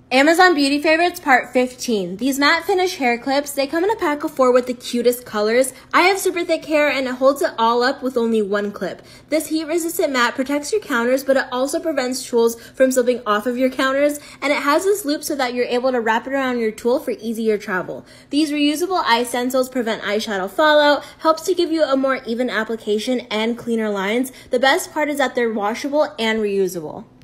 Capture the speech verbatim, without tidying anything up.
Amazon Beauty Favorites Part fifteen. These matte finish hair clips, they come in a pack of four with the cutest colors. I have super thick hair and it holds it all up with only one clip. This heat-resistant mat protects your counters, but it also prevents tools from slipping off of your counters, and it has this loop so that you're able to wrap it around your tool for easier travel. These reusable eye stencils prevent eyeshadow fallout, helps to give you a more even application and cleaner lines. The best part is that they're washable and reusable.